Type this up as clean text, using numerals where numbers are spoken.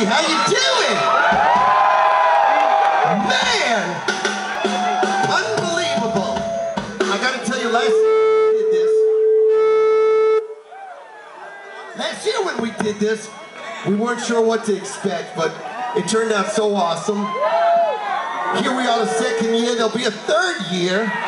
How you doing? Man! Unbelievable. I gotta tell you, last year when we did this, we weren't sure what to expect, but it turned out so awesome. Here we are the second year, there'll be a third year.